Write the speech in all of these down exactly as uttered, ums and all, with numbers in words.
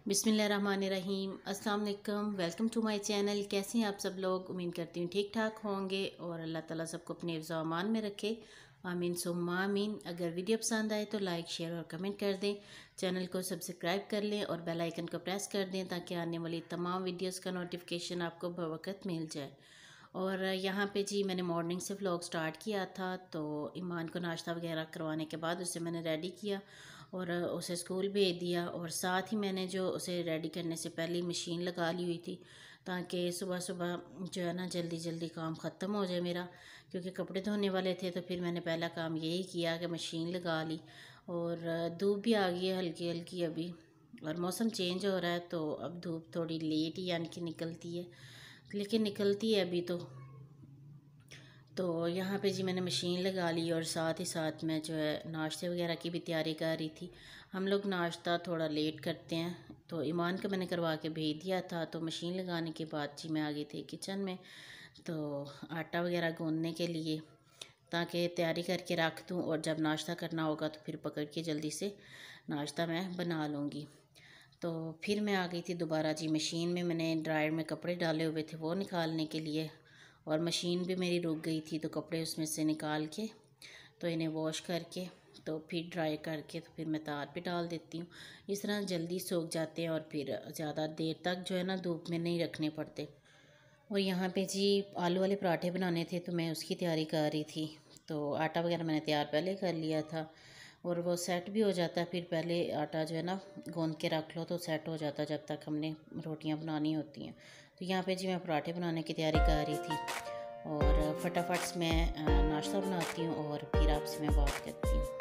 बिस्मिल्लाहिर्रहमानिर्रहीम। अस्सलाम वालेकुम। Welcome to my channel. कैसे हैं आप सब लोग? उम्मीद करती हूँ ठीक ठाक होंगे और अल्लाह ताला सबको अपने हिफ्ज़ व अमान में रखे। आमीन सुम्मा आमीन। अगर वीडियो पसंद आए तो लाइक शेयर और कमेंट कर दें। चैनल को सब्सक्राइब कर लें और बेल आइकन को प्रेस कर दें ताकि आने वाली तमाम वीडियोस का नोटिफिकेशन आपको बवक्त मिल जाए। और यहाँ पे जी मैंने मॉर्निंग से व्लॉग स्टार्ट किया था, तो ईमान को नाश्ता वगैरह करवाने के बाद उसे मैंने रेडी किया और उसे स्कूल भेज दिया। और साथ ही मैंने जो उसे रेडी करने से पहले मशीन लगा ली हुई थी ताकि सुबह सुबह जो है ना जल्दी जल्दी काम ख़त्म हो जाए मेरा, क्योंकि कपड़े धोने वाले थे। तो फिर मैंने पहला काम यही किया कि मशीन लगा ली। और धूप भी आ गई है हल्की हल्की अभी, और मौसम चेंज हो रहा है तो अब धूप थोड़ी लेट ही यानी कि निकलती है, लेकिन निकलती है अभी तो। तो यहाँ पे जी मैंने मशीन लगा ली और साथ ही साथ मैं जो है नाश्ते वगैरह की भी तैयारी कर रही थी। हम लोग नाश्ता थोड़ा लेट करते हैं, तो ईमान का मैंने करवा के भेज दिया था। तो मशीन लगाने के बाद जी मैं आ गई थी किचन में, तो आटा वगैरह गूँधने के लिए, ताकि तैयारी करके रख दूँ और जब नाश्ता करना होगा तो फिर पकड़ के जल्दी से नाश्ता मैं बना लूँगी। तो फिर मैं आ गई थी दोबारा जी मशीन में। मैंने ड्रायर में कपड़े डाले हुए थे वो निकालने के लिए, और मशीन भी मेरी रुक गई थी, तो कपड़े उसमें से निकाल के तो इन्हें वॉश करके तो फिर ड्राई करके तो फिर मैं तार पे डाल देती हूँ। इस तरह जल्दी सूख जाते हैं और फिर ज़्यादा देर तक जो है ना धूप में नहीं रखने पड़ते। और यहाँ पे जी आलू वाले पराठे बनाने थे तो मैं उसकी तैयारी कर रही थी। तो आटा वगैरह मैंने तैयार पहले कर लिया था और वो सेट भी हो जाता है। फिर पहले आटा जो है ना गूँध के रख लो तो सेट हो जाता है जब तक हमने रोटियां बनानी होती हैं। तो यहाँ पे जी मैं पराठे बनाने की तैयारी कर रही थी और फटाफट से मैं नाश्ता बनाती हूँ और फिर आपसे मैं बात करती हूँ।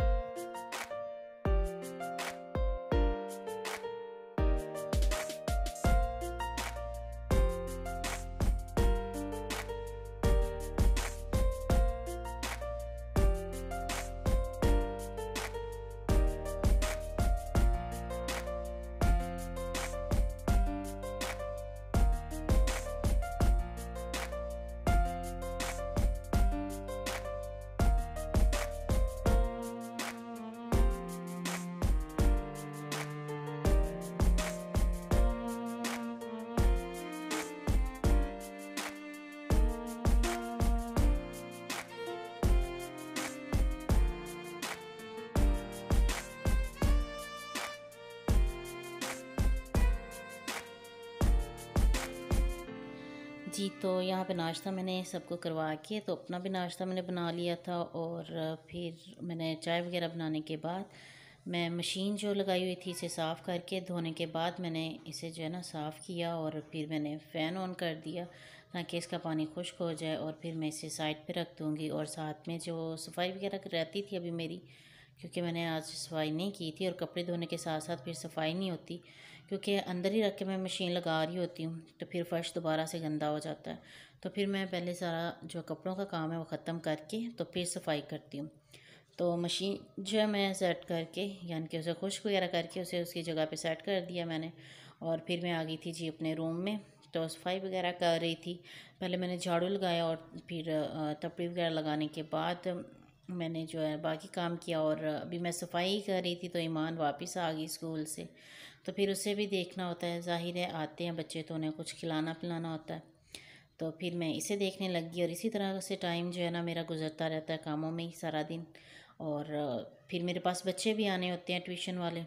जी तो यहाँ पे नाश्ता मैंने सबको करवा के तो अपना भी नाश्ता मैंने बना लिया था। और फिर मैंने चाय वगैरह बनाने के बाद मैं मशीन जो लगाई हुई थी इसे साफ़ करके धोने के बाद मैंने इसे जो है ना साफ़ किया और फिर मैंने फ़ैन ऑन कर दिया ताकि इसका पानी खुश्क हो जाए। और फिर मैं इसे साइड पे रख दूँगी। और साथ में जो सफाई वगैरह रहती थी अभी मेरी, क्योंकि मैंने आज सफाई नहीं की थी और कपड़े धोने के साथ साथ फिर सफाई नहीं होती, क्योंकि अंदर ही रख के मैं मशीन लगा रही होती हूँ तो फिर फ़र्श दोबारा से गंदा हो जाता है। तो फिर मैं पहले सारा जो कपड़ों का काम है वो ख़त्म करके तो फिर सफाई करती हूँ। तो मशीन जो है मैं सेट करके यानी कि उसे खुश्क वगैरह करके उसे उसकी जगह पे सेट कर दिया मैंने। और फिर मैं आ गई थी जी अपने रूम में, तो सफाई वगैरह कर रही थी। पहले मैंने झाड़ू लगाया और फिर तपड़ी वगैरह लगाने के बाद मैंने जो है बाकी काम किया। और अभी मैं सफाई कर रही थी तो ईमान वापस आ गई स्कूल से, तो फिर उसे भी देखना होता है, ज़ाहिर है आते हैं बच्चे तो उन्हें कुछ खिलाना पिलाना होता है। तो फिर मैं इसे देखने लगी और इसी तरह से टाइम जो है ना मेरा गुजरता रहता है कामों में ही सारा दिन। और फिर मेरे पास बच्चे भी आने होते हैं ट्यूशन वाले।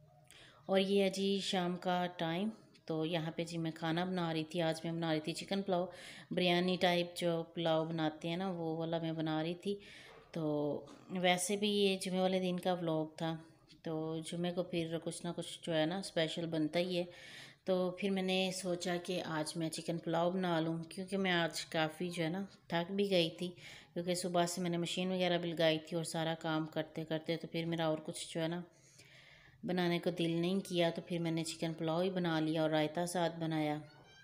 और ये है जी शाम का टाइम। तो यहाँ पे जी मैं खाना बना रही थी। आज मैं बना रही थी चिकन पुलाव, बिरयानी टाइप जो पुलाव बनाते हैं ना वो वाला मैं बना रही थी। तो वैसे भी ये जुमे वाले दिन का व्लॉग था, तो जुमे को फिर कुछ ना कुछ जो है ना स्पेशल बनता ही है। तो फिर मैंने सोचा कि आज मैं चिकन पुलाव बना लूँ, क्योंकि मैं आज काफ़ी जो है ना थक भी गई थी, क्योंकि सुबह से मैंने मशीन वगैरह भी लगाई थी और सारा काम करते करते तो फिर मेरा और कुछ जो है ना बनाने को दिल नहीं किया। तो फिर मैंने चिकन पुलाव ही बना लिया और रायता साथ बनाया।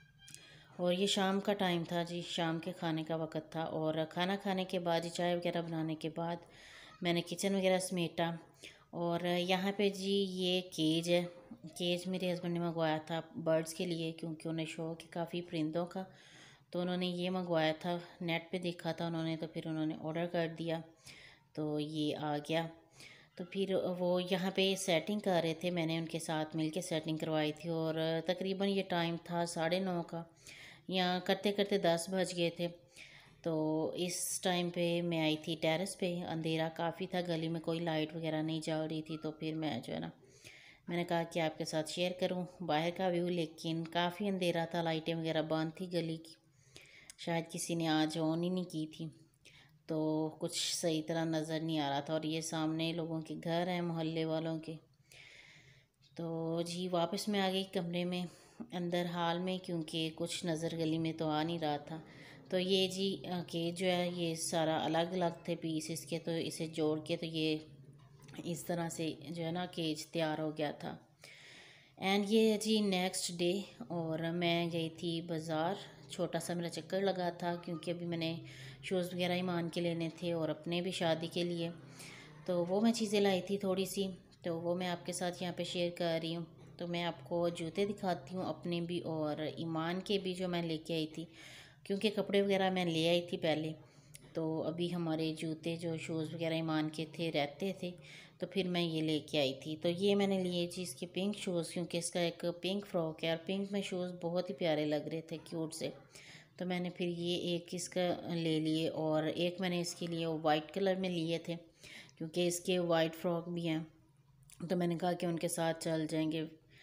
और ये शाम का टाइम था जी, शाम के खाने का वक़्त था। और खाना खाने के बाद जी चाय वगैरह बनाने के बाद मैंने किचन वगैरह समेटा। और यहाँ पे जी ये केज है, केज मेरे हस्बैंड ने मंगवाया था बर्ड्स के लिए, क्योंकि उन्हें शौक है काफ़ी परिंदों का। तो उन्होंने ये मंगवाया था, नेट पे देखा था उन्होंने, तो फिर उन्होंने ऑर्डर कर दिया तो ये आ गया। तो फिर वो यहाँ पे सेटिंग कर रहे थे, मैंने उनके साथ मिलके सेटिंग करवाई थी और तकरीबन ये टाइम था साढ़े नौ का, यहाँ करते करते दस बज गए थे। तो इस टाइम पे मैं आई थी टेरेस पे, अंधेरा काफ़ी था, गली में कोई लाइट वगैरह नहीं जल रही थी। तो फिर मैं जो है ना, मैंने कहा कि आपके साथ शेयर करूं बाहर का व्यू, लेकिन काफ़ी अंधेरा था, लाइटें वगैरह बंद थी गली की, शायद किसी ने आज ऑन ही नहीं की थी, तो कुछ सही तरह नज़र नहीं आ रहा था। और ये सामने लोगों के घर हैं, मोहल्ले वालों के। तो जी वापस मैं आ गई कमरे में, अंदर हाल में, क्योंकि कुछ नज़र गली में तो आ नहीं रहा था। तो ये जी केज जो है ये सारा अलग अलग थे पीस इसके, तो इसे जोड़ के तो ये इस तरह से जो है ना केज तैयार हो गया था। एंड ये जी नेक्स्ट डे, और मैं गई थी बाज़ार, छोटा सा मेरा चक्कर लगा था, क्योंकि अभी मैंने शूज़ वगैरह ईमान के लेने थे और अपने भी शादी के लिए, तो वो मैं चीज़ें लाई थी थोड़ी सी, तो वो मैं आपके साथ यहाँ पे शेयर कर रही हूँ। तो मैं आपको जूते दिखाती हूँ अपने भी और ईमान के भी, जो मैं लेके आई थी, क्योंकि कपड़े वगैरह मैं ले आई थी पहले, तो अभी हमारे जूते जो शूज़ वगैरह ईमान के थे रहते थे, तो फिर मैं ये लेके आई थी। तो ये मैंने लिए जी इसके पिंक शूज़, क्योंकि इसका एक पिंक फ्रॉक है और पिंक में शूज़ बहुत ही प्यारे लग रहे थे, क्यूट से। तो मैंने फिर ये एक इसका ले लिए, और एक मैंने इसके लिए वाइट कलर में लिए थे, क्योंकि इसके वाइट फ्रॉक भी हैं, तो मैंने कहा कि उनके साथ चल जाएंगे।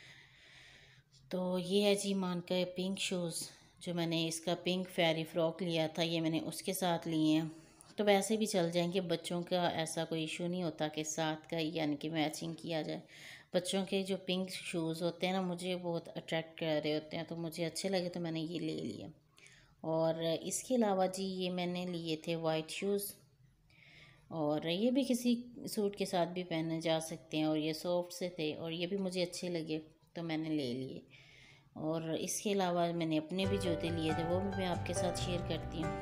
तो ये है जी ईमान का पिंक शूज़, जो मैंने इसका पिंक फेरी फ्रॉक लिया था, ये मैंने उसके साथ लिए हैं। तो वैसे भी चल जाएंगे, बच्चों का ऐसा कोई इशू नहीं होता कि साथ का यानी कि मैचिंग किया जाए। बच्चों के जो पिंक शूज़ होते हैं ना, मुझे बहुत अट्रैक्ट कर रहे होते हैं, तो मुझे अच्छे लगे तो मैंने ये ले लिए। और इसके अलावा जी ये मैंने लिए थे वाइट शूज़, और ये भी किसी सूट के साथ भी पहने जा सकते हैं, और ये सॉफ्ट से थे और ये भी मुझे अच्छे लगे, तो मैंने ले लिए। और इसके अलावा मैंने अपने भी जूते लिए थे, वो भी मैं आपके साथ शेयर करती हूँ।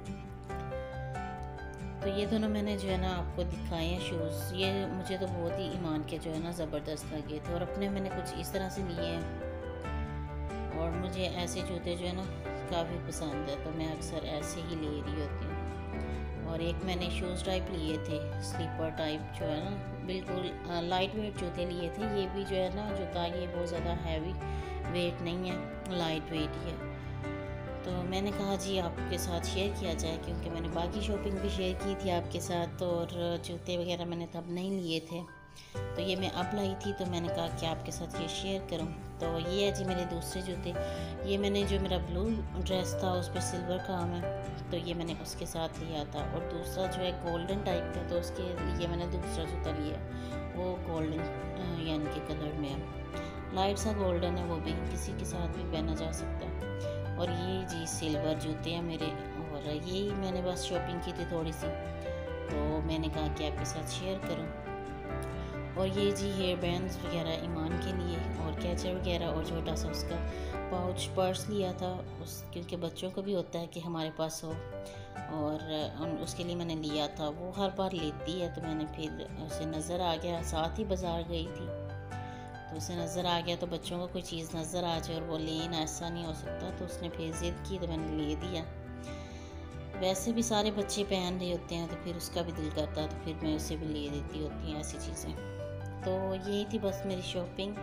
तो ये दोनों मैंने जो है ना आपको दिखाए हैं शूज़, ये मुझे तो बहुत ही ईमान के जो है ना ज़बरदस्त लगे थे, और अपने मैंने कुछ इस तरह से लिए हैं। और मुझे ऐसे जूते जो है ना काफ़ी पसंद है, तो मैं अक्सर ऐसे ही ले रही होती हूँ। और एक मैंने शूज़ टाइप लिए थे, स्लीपर टाइप जो है ना, बिल्कुल लाइट वेट जूते लिए थे। ये भी जो है ना जूता ये बहुत ज़्यादा हैवी वेट नहीं है, लाइट वेट ही है। तो मैंने कहा जी आपके साथ शेयर किया जाए, क्योंकि मैंने बाकी शॉपिंग भी शेयर की थी आपके साथ, और जूते वगैरह मैंने तब नहीं लिए थे, तो ये मैं अब लाई थी, तो मैंने कहा कि आपके साथ ये शेयर करूं। तो ये है जी मेरे दूसरे जूते, ये मैंने जो मेरा ब्लू ड्रेस था उस पर सिल्वर काम है, तो ये मैंने उसके साथ लिया था। और दूसरा जो है गोल्डन टाइप का, तो उसके लिए मैंने दूसरा जूता लिया, वो गोल्डन यानी कि कलर में है, लाइट सा गोल्डन है, वो भी किसी के साथ भी पहना जा सकता है। और ये जी सिल्वर जूते हैं मेरे, और यही मैंने बस शॉपिंग की थी थोड़ी सी, तो मैंने कहा कि आपके साथ शेयर करूं। और ये जी हेयर बैंड्स वगैरह ईमान के लिए, और कैचर वगैरह, और छोटा सा उसका पाउच पर्स लिया था उस, क्योंकि बच्चों को भी होता है कि हमारे पास हो, और उसके लिए मैंने लिया था। वो हर बार लेती है, तो मैंने फिर उसे नज़र आ गया, साथ ही बाज़ार गई थी, तो उसे नज़र आ गया, तो बच्चों को कोई चीज़ नज़र आ जाए और वो लेना, ऐसा नहीं हो सकता, तो उसने फिर ज़िद की, तो मैंने ले दिया। वैसे भी सारे बच्चे पहन रहे होते हैं, तो फिर उसका भी दिल करता है, तो फिर मैं उसे भी ले देती होती हैं ऐसी चीज़ें। तो यही थी बस मेरी शॉपिंग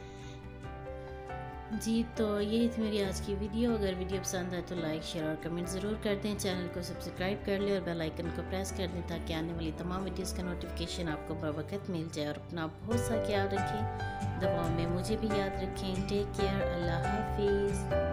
जी। तो यही थी मेरी आज की वीडियो। अगर वीडियो पसंद आए तो लाइक शेयर और कमेंट ज़रूर कर दें, चैनल को सब्सक्राइब कर लें और बेल आइकन को प्रेस कर दें, ताकि आने वाली तमाम वीडियोस का नोटिफिकेशन आपको बर वक्त मिल जाए। और अपना बहुत सा ख्याल रखें, दवाओं में मुझे भी याद रखें। टेक केयर, अल्लाह हाफिज़।